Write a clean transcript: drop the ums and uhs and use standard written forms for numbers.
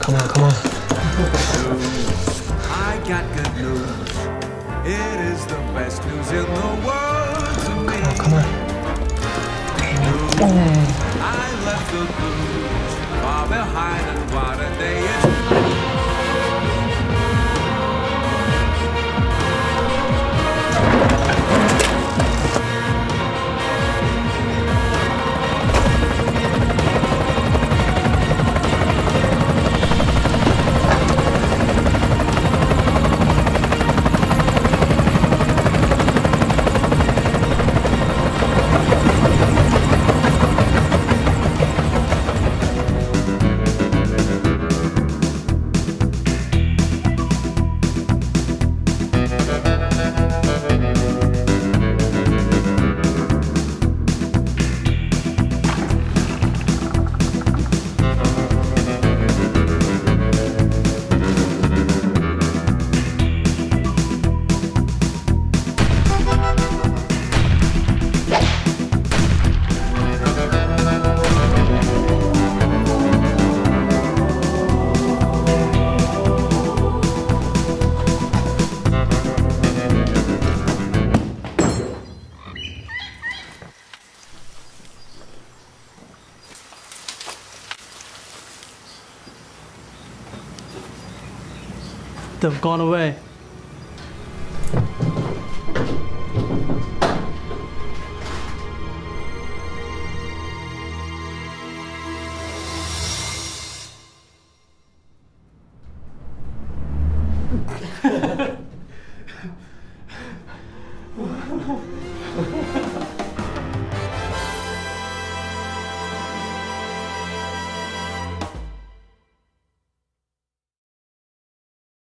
Come on, come on. I got good news. It is the best news in the world to me. Come on. I left the blues far behind, and what a day it's They've gone away.